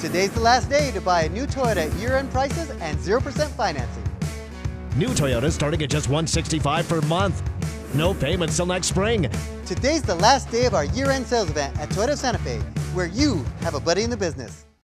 Today's the last day to buy a new Toyota at year-end prices and 0% financing. New Toyota starting at just $165 per month. No payments till next spring. Today's the last day of our year-end sales event at Toyota Santa Fe, where you have a buddy in the business.